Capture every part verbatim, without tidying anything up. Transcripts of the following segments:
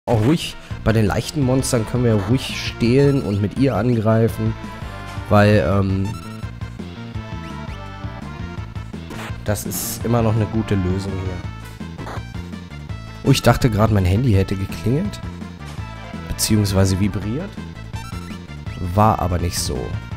auch ruhig, bei den leichten Monstern können wir ruhig stehlen und mit ihr angreifen. Weil, ähm... das ist immer noch eine gute Lösung hier. Oh, ich dachte gerade, mein Handy hätte geklingelt. Beziehungsweise vibriert. War aber nicht so.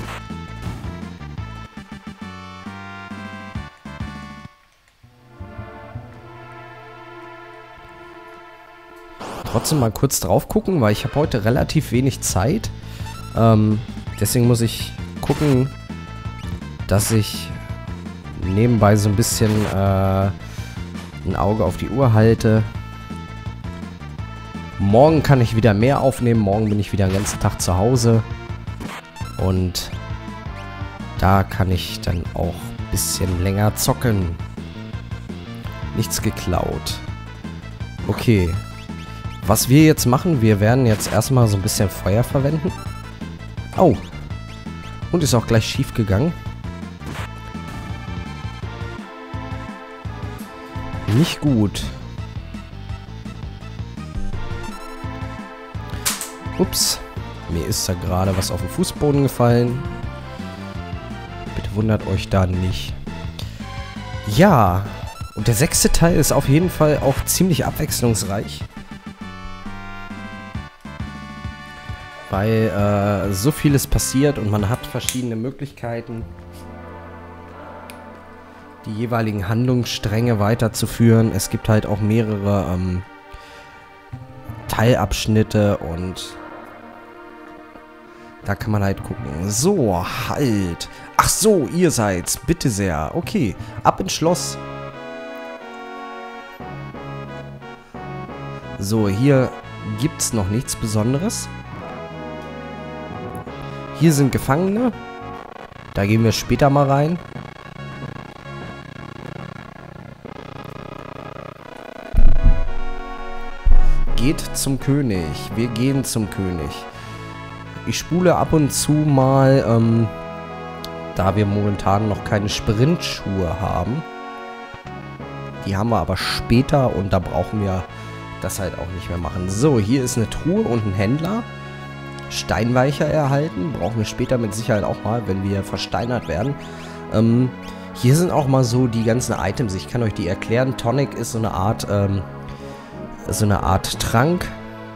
Trotzdem mal kurz drauf gucken, weil ich habe heute relativ wenig Zeit. Ähm, deswegen muss ich gucken, dass ich nebenbei so ein bisschen äh, ein Auge auf die Uhr halte. Morgen kann ich wieder mehr aufnehmen. Morgen bin ich wieder den ganzen Tag zu Hause. Und da kann ich dann auch ein bisschen länger zocken. Nichts geklaut. Okay. Was wir jetzt machen, wir werden jetzt erstmal so ein bisschen Feuer verwenden. Oh. Und ist auch gleich schief gegangen. Nicht gut. Ups. Mir ist da gerade was auf den Fußboden gefallen. Bitte wundert euch da nicht. Ja. Und der sechste Teil ist auf jeden Fall auch ziemlich abwechslungsreich. Weil äh, so vieles passiert und man hat verschiedene Möglichkeiten, die jeweiligen Handlungsstränge weiterzuführen. Es gibt halt auch mehrere ähm, Teilabschnitte und da kann man halt gucken. So, halt. Ach so, ihr seid's. Bitte sehr. Okay, ab ins Schloss. So, hier gibt's noch nichts Besonderes. Hier sind Gefangene. Da gehen wir später mal rein. Geht zum König. Wir gehen zum König. Ich spule ab und zu mal, ähm, da wir momentan noch keine Sprintschuhe haben. Die haben wir aber später und da brauchen wir das halt auch nicht mehr machen. So, hier ist eine Truhe und ein Händler. Steinweicher erhalten. Brauchen wir später mit Sicherheit auch mal, wenn wir versteinert werden. Ähm, hier sind auch mal so die ganzen Items. Ich kann euch die erklären. Tonic ist so eine Art, ähm, so eine Art Trank.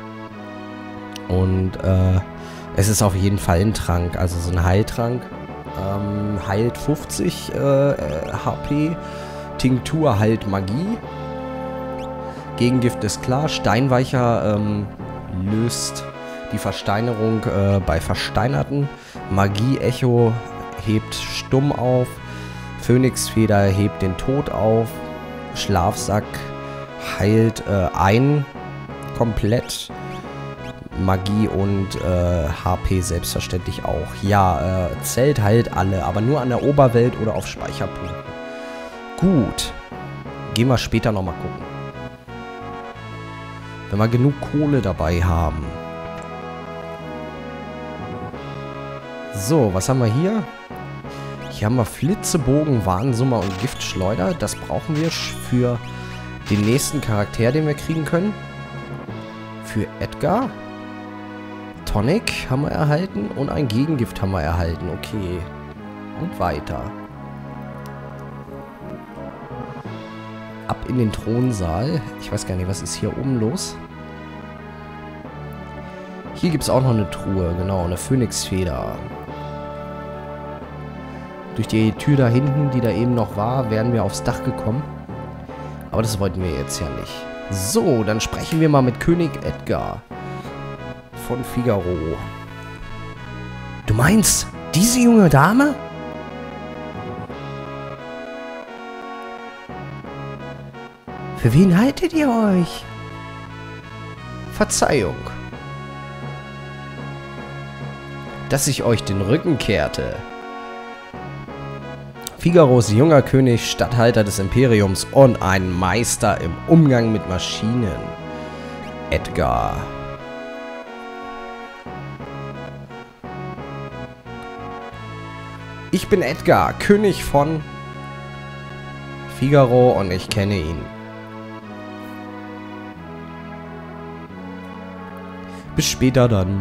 Und, äh, es ist auf jeden Fall ein Trank, also so ein Heiltrank. Ähm, heilt fünfzig äh, H P. Tinktur heilt Magie. Gegengift ist klar. Steinweicher ähm, löst die Versteinerung äh, bei Versteinerten. Magie-Echo hebt stumm auf. Phönixfeder hebt den Tod auf. Schlafsack heilt äh, ein komplett. Magie und äh, H P selbstverständlich auch. Ja, äh, Zelt heilt alle, aber nur an der Oberwelt oder auf Speicherpunkten. Gut. Gehen wir später nochmal gucken. Wenn wir genug Kohle dabei haben. So, was haben wir hier? Hier haben wir Flitzebogen, Warnsummer und Giftschleuder. Das brauchen wir für den nächsten Charakter, den wir kriegen können. Für Edgar. Tonic haben wir erhalten und ein Gegengift haben wir erhalten. Okay. Und weiter. Ab in den Thronsaal. Ich weiß gar nicht, was ist hier oben los? Hier gibt es auch noch eine Truhe. Genau, eine Phönixfeder. Durch die Tür da hinten, die da eben noch war, wären wir aufs Dach gekommen. Aber das wollten wir jetzt ja nicht. So, dann sprechen wir mal mit König Edgar von Figaro. Du meinst, diese junge Dame? Für wen haltet ihr euch? Verzeihung, dass ich euch den Rücken kehrte. Figaros junger König, Statthalter des Imperiums und ein Meister im Umgang mit Maschinen. Edgar. Ich bin Edgar, König von Figaro und ich kenne ihn. Bis später dann.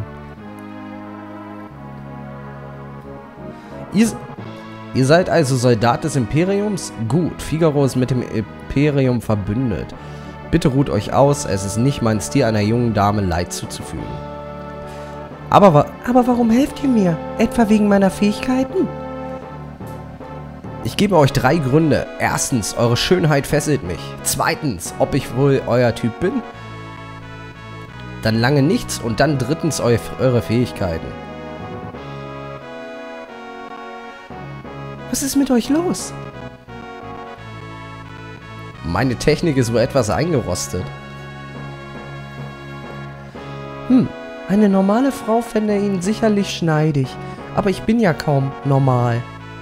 Ihr, ihr seid also Soldat des Imperiums? Gut, Figaro ist mit dem Imperium verbündet. Bitte ruht euch aus, es ist nicht mein Stil, einer jungen Dame Leid zuzufügen. Aber, wa aber warum helft ihr mir? Etwa wegen meiner Fähigkeiten? Ich gebe euch drei Gründe. Erstens, eure Schönheit fesselt mich. Zweitens, ob ich wohl euer Typ bin. Dann lange nichts und dann drittens eu eure Fähigkeiten. Was ist mit euch los? Meine Technik ist wohl etwas eingerostet. Hm, eine normale Frau fände ihn sicherlich schneidig. Aber ich bin ja kaum normal.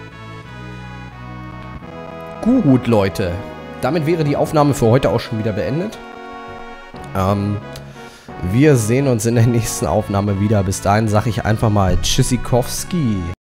Gut, Leute. Damit wäre die Aufnahme für heute auch schon wieder beendet. Ähm, wir sehen uns in der nächsten Aufnahme wieder. Bis dahin sage ich einfach mal Tschüssikowski.